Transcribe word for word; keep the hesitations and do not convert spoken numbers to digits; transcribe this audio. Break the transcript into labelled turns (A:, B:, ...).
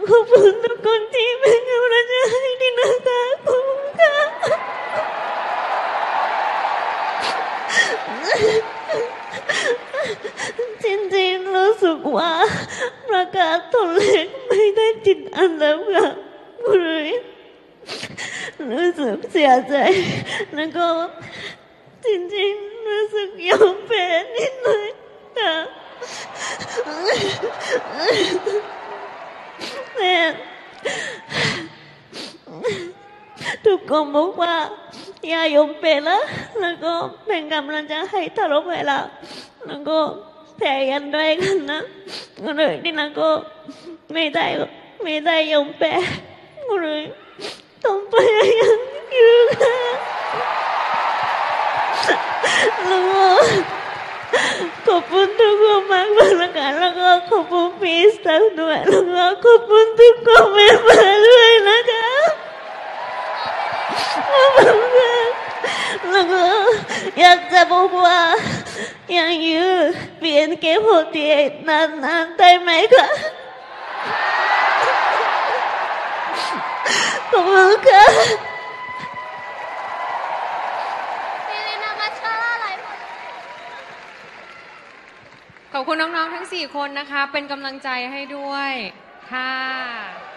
A: ขอบคุณทุกคนที่เป็นกำลังใจให้ดินาตาขอบคุณค่ะจริงๆรู้สึกว่าประกาศตัวเลขไม่ได้ติดอันดับค่ะเลยรู้สึกเสียใจแล้วก็จริงๆรู้สึกยอมแพ้นิดหน่อยค่ะแต่ทุกคนบอกว่าอย่ายอมแพ้นะแล้วก็เป็นกำลังใจให้ตลอดเวลาแล้วก็พยายามด้วยกันนะเลยนี่นะก็ไม่ได้ไม่ได้ยอมแพ้เลยต้องพยายามอยู่ค่ะแล้วก็ขอบคุณทุกคนมากเลยนะคะแล้วก็ขอบคุณพี่สาวด้วยแล้วก็ขอบคุณทุกคนแม่มาด้วยนะคะขอบคุณค่ะแล้วก็อยากจะบอกว่ายังอยู่เปลี่ยนเกมโหดที่นานๆได้ไหมคะขอบคุณค่ะ
B: ขอบคุณน้องๆทั้งสี่คนนะคะเป็นกำลังใจให้ด้วยค่ะ